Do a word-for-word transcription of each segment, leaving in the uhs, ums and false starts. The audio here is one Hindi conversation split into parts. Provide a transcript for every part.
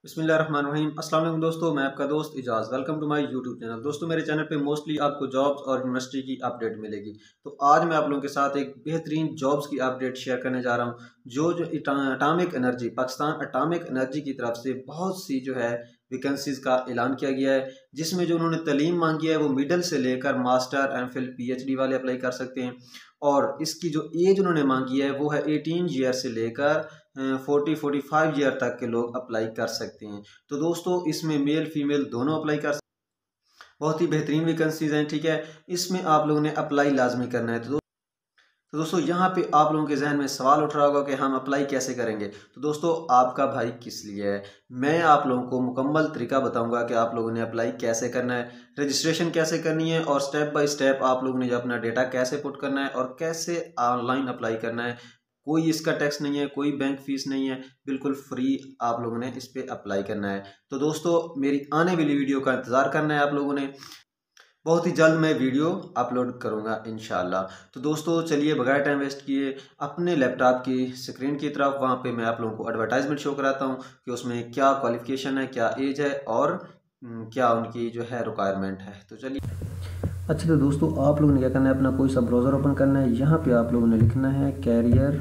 बिस्मिल्लाहिर्रहमानिर्रहीम। अस्सलाम वालेकुम दोस्तों, मैं आपका दोस्त Ijaz. Welcome to my YouTube channel. दोस्तों मेरे चैनल पे मोस्टली आपको जॉब्स और यूनिवर्सिटी की अपडेट मिलेगी। तो आज मैं आप लोगों के साथ एक बेहतरीन जॉब्स की अपडेट शेयर करने जा रहा हूँ, जो जो atomic energy Pakistan atomic energy की तरफ से बहुत सी जो है वैकेंसीज़ का ऐलान किया गया है, जिसमें जो उन्होंने तालीम मांगी है वो मिडल से लेकर master M Phil P H D वाले अप्लाई कर सकते हैं। और इसकी जो एज उन्होंने मांगी है वो है एटीन ईयर से लेकर फोर्टी फोर्टी फाइव ईयर तक के लोग अप्लाई कर सकते हैं। तो दोस्तों इसमें मेल फीमेल दोनों अप्लाई कर सकते हैं। बहुत ही बेहतरीन वैकेंसीज हैं, ठीक है। इसमें आप लोगों ने अप्लाई लाजमी करना है। तो तो दोस्तों यहाँ पे आप लोगों के जहन में सवाल उठ रहा होगा कि हम अप्लाई कैसे करेंगे। तो दोस्तों आपका भाई किस लिए है, मैं आप लोगों को मुकम्मल तरीका बताऊंगा कि आप लोगों ने अप्लाई कैसे करना है, रजिस्ट्रेशन कैसे करनी है और स्टेप बाय स्टेप आप लोगों ने जो अपना डेटा कैसे पुट करना है और कैसे ऑनलाइन अप्लाई करना है। कोई इसका टैक्स नहीं है, कोई बैंक फीस नहीं है, बिल्कुल फ्री आप लोगों ने इस पर अप्लाई करना है। तो दोस्तों मेरी आने वाली वीडियो का इंतज़ार करना है आप लोगों ने। बहुत ही जल्द मैं वीडियो अपलोड करूंगा इंशाल्लाह। तो दोस्तों चलिए बगैर टाइम वेस्ट किए अपने लैपटॉप की स्क्रीन की तरफ, वहाँ पे मैं आप लोगों को एडवर्टाइजमेंट शो कराता हूँ कि उसमें क्या क्वालिफिकेशन है, क्या एज है और क्या उनकी जो है रिक्वायरमेंट है। तो चलिए। अच्छा तो दोस्तों आप लोगों ने क्या करना है, अपना कोई सा ब्राउज़र ओपन करना है। यहाँ पे आप लोगों ने लिखना है कैरियर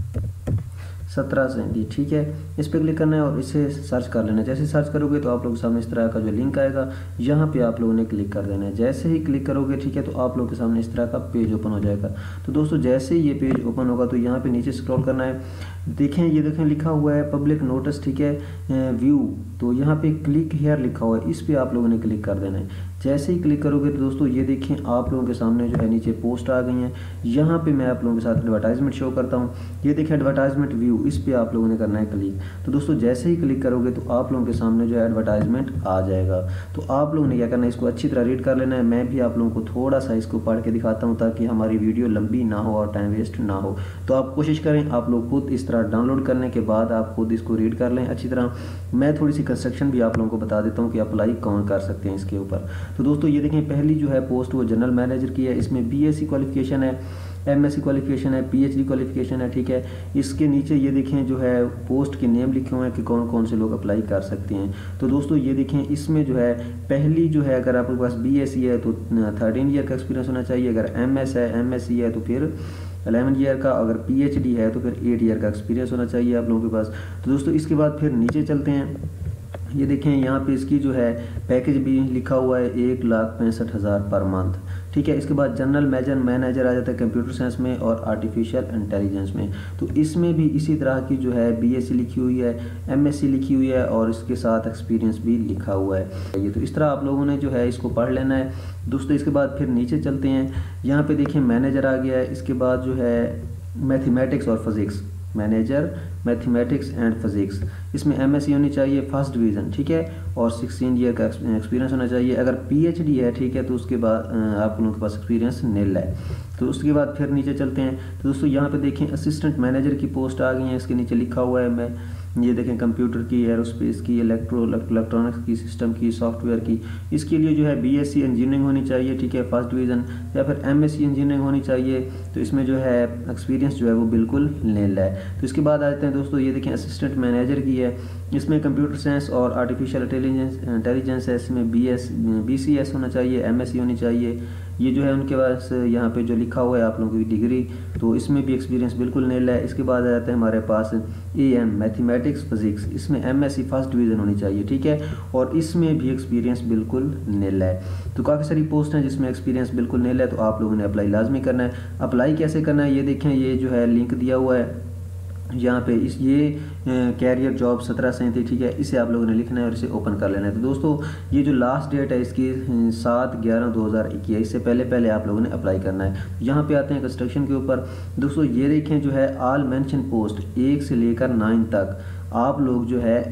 सत्रह सैंतीस, ठीक है। इस पर क्लिक करना है और इसे सर्च कर लेना है। जैसे सर्च करोगे तो आप लोगों के सामने इस तरह का जो लिंक आएगा, यहाँ पे आप लोगों ने क्लिक कर देना है। जैसे ही क्लिक करोगे, ठीक है, तो आप लोगों के सामने इस तरह का पेज ओपन हो जाएगा। तो दोस्तों जैसे ही ये पेज ओपन होगा तो यहाँ पे नीचे स्क्रॉल करना है। देखें ये देखें लिखा हुआ है पब्लिक नोटिस, ठीक है, व्यू। तो यहाँ पे क्लिक हेयर लिखा हुआ है, इस पर आप लोगों ने क्लिक कर देना है। जैसे ही क्लिक करोगे तो दोस्तों ये देखें आप लोगों के सामने जो है नीचे पोस्ट आ गई हैं। यहाँ पे मैं आप लोगों के साथ एडवर्टाइजमेंट शो करता हूँ। ये देखें एडवर्टाइजमेंट व्यू, इस पे आप लोगों ने करना है क्लिक। तो दोस्तों जैसे ही क्लिक करोगे तो आप लोगों के सामने जो है एडवर्टाइजमेंट आ जाएगा। तो आप लोगों ने क्या करना है, इसको अच्छी तरह रीड कर लेना है। मैं भी आप लोगों को थोड़ा सा इसको पढ़ के दिखाता हूँ ताकि हमारी वीडियो लंबी ना हो और टाइम वेस्ट ना हो। तो आप कोशिश करें आप लोग खुद इस तरह डाउनलोड करने के बाद आप खुद इसको रीड कर लें अच्छी तरह। मैं थोड़ी सी कंस्ट्रक्शन भी आप लोगों को बता देता हूँ कि अप्लाई कौन कर सकते हैं इसके ऊपर। तो दोस्तों ये देखें पहली जो है पोस्ट वो जनरल मैनेजर की है। इसमें बीएससी क्वालिफिकेशन है, एमएससी क्वालिफिकेशन है, पीएचडी क्वालिफिकेशन है, ठीक है। इसके नीचे ये देखें जो है पोस्ट के नेम लिखे हुए हैं कि कौन कौन से लोग अप्लाई कर सकते हैं। तो दोस्तों ये देखें इसमें जो है पहली जो है अगर आपके पास बीएससी है तो थर्टीन ईयर का एक्सपीरियंस होना चाहिए। अगर एमएस है एमएससी है तो फिर इलेवन ईयर का, अगर पीएचडी है तो फिर एट ईयर का एक्सपीरियंस होना चाहिए आप लोगों के पास। तो दोस्तों इसके बाद फिर नीचे चलते हैं। ये देखें यहाँ पे इसकी जो है पैकेज भी लिखा हुआ है एक लाख पैंसठ हज़ार पर मंथ, ठीक है। इसके बाद जनरल मैजर मैनेजर आ जाता है कंप्यूटर साइंस में और आर्टिफिशियल इंटेलिजेंस में। तो इसमें भी इसी तरह की जो है बीएससी लिखी हुई है, एमएससी लिखी हुई है और इसके साथ एक्सपीरियंस भी लिखा हुआ है। ये तो इस तरह आप लोगों ने जो है इसको पढ़ लेना है दोस्तों। इसके बाद फिर नीचे चलते हैं। यहाँ पे देखिए मैनेजर आ गया है। इसके बाद जो है मैथमेटिक्स और physics, manager mathematics and physics, इसमें एमएससी होनी चाहिए फर्स्ट डिवीज़न, ठीक है, और सिक्सटीन ईयर का एक्सपीरियंस होना चाहिए। अगर पीएचडी है, ठीक है, तो उसके बाद आप लोगों के पास एक्सपीरियंस नील है। तो उसके बाद फिर नीचे चलते हैं। तो दोस्तों यहाँ पे देखें असिस्टेंट मैनेजर की पोस्ट आ गई है। इसके नीचे लिखा हुआ है मैं ये देखें कंप्यूटर की, एरोस्पेस की, इलेक्ट्रो इलेक्ट्रॉनिक्स की, सिस्टम की, सॉफ्टवेयर की। इसके लिए जो है बीएससी इंजीनियरिंग होनी चाहिए, ठीक है, फर्स्ट डिवीज़न, या फिर एमएससी इंजीनियरिंग होनी चाहिए। तो इसमें जो है एक्सपीरियंस जो है वो बिल्कुल नील है। तो इसके बाद आते हैं दोस्तों ये देखें असिस्टेंट मैनेजर की है। इसमें कंप्यूटर साइंस और आर्टिफिशियल इंटेलिजेंस इंटेलिजेंस है। इसमें B S B C S होना चाहिए, एमएससी होनी चाहिए। ये जो है उनके पास यहाँ पे जो लिखा हुआ है आप लोगों की डिग्री, तो इसमें भी एक्सपीरियंस बिल्कुल नील है। इसके बाद आ जाता है हमारे पास ए एम मैथमेटिक्स फिजिक्स, इसमें एमएससी फर्स्ट डिवीज़न होनी चाहिए, ठीक है, और इसमें भी एक्सपीरियंस बिल्कुल नील है। तो काफ़ी सारी पोस्ट हैं जिसमें एक्सपीरियंस बिल्कुल नील है। तो आप लोगों ने अप्लाई लाजमी करना है। अप्लाई कैसे करना है ये देखें, ये जो है लिंक दिया हुआ है यहाँ पे, इस ये कैरियर जॉब सत्रह सैंतीस, ठीक है, इसे आप लोगों ने लिखना है और इसे ओपन कर लेना है। तो दोस्तों ये जो लास्ट डेट है इसकी सात ग्यारह दो हज़ार इक्कीस, इससे पहले पहले आप लोगों ने अप्लाई करना है। यहाँ पे आते हैं कंस्ट्रक्शन के ऊपर। दोस्तों ये देखें जो है ऑल मेंशन पोस्ट एक से लेकर नाइन तक आप लोग जो है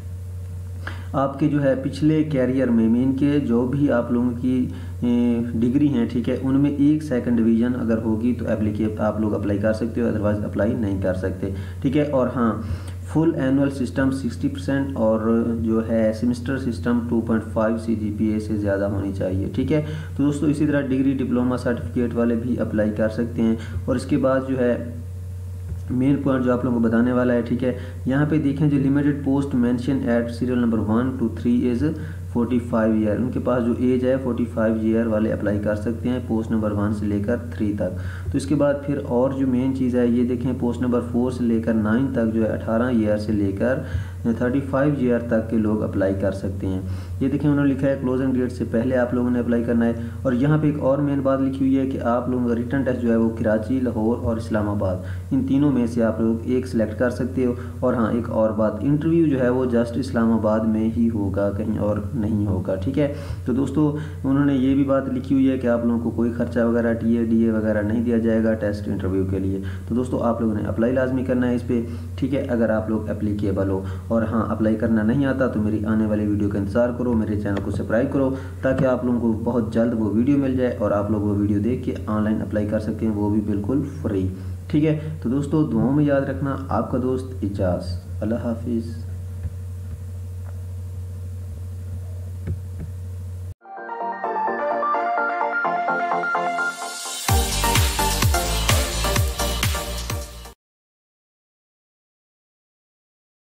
आपके जो है पिछले कैरियर में मीन के जो भी आप लोगों की डिग्री हैं, ठीक है, उनमें एक सेकंड डिवीज़न अगर होगी तो एप्लीके आप लोग अप्लाई कर सकते हो, अदरवाइज अप्लाई नहीं कर सकते, ठीक है। और हाँ full annual system sixty percent और जो है semester system two point five C G P A से ज़्यादा होनी चाहिए, ठीक है। तो दोस्तों इसी तरह डिग्री डिप्लोमा सर्टिफिकेट वाले भी अप्लाई कर सकते हैं। और इसके बाद जो है मेन पॉइंट जो आप लोगों को बताने वाला है, ठीक है। यहाँ पे देखें जो limited post mention at serial number one two three is forty five year, उनके पास जो एज है फोर्टी फाइव ईयर वाले अप्लाई कर सकते हैं पोस्ट नंबर वन से लेकर थ्री तक। तो इसके बाद फिर और जो मेन चीज़ है ये देखें, पोस्ट नंबर फोर से लेकर नाइन तक जो है अठारह ईयर से लेकर थर्टी फाइव ईयर तक के लोग अप्लाई कर सकते हैं। ये देखें उन्होंने लिखा है क्लोजिंग डेट से पहले आप लोगों ने अप्लाई करना है। और यहाँ पे एक और मेन बात लिखी हुई है कि आप लोगों का रिटन टेस्ट जो है वो कराची, लाहौर और इस्लामाबाद, इन तीनों में से आप लोग एक सिलेक्ट कर सकते हो। और हाँ, एक और बात, इंटरव्यू जो है वो जस्ट इस्लामाबाद में ही होगा, कहीं और नहीं होगा, ठीक है। तो दोस्तों उन्होंने ये भी बात लिखी हुई है कि आप लोगों को कोई खर्चा वगैरह टी ए डी ए वगैरह नहीं दिया जाएगा टेस्ट इंटरव्यू के लिए। तो दोस्तों आप लोगों ने अप्लाई लाजमी करना है इस पर, ठीक है, अगर आप लोग एप्लीकेबल हो। और हाँ, अप्लाई करना नहीं आता तो मेरी आने वाली वीडियो का इंतजार करो, मेरे चैनल को सब्सक्राइब करो, ताकि आप लोगों को बहुत जल्द वो वीडियो मिल जाए और आप लोग वो वीडियो देख के ऑनलाइन अप्लाई कर सकते हैं, वो भी बिल्कुल फ्री, ठीक है। तो दोस्तों दुआओं में याद रखना, आपका दोस्त इजाज़। अल्लाह हाफिज़।